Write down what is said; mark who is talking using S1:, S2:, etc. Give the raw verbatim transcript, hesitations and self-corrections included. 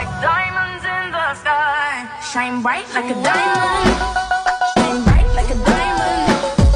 S1: like diamonds in the sky, shine bright like a diamond.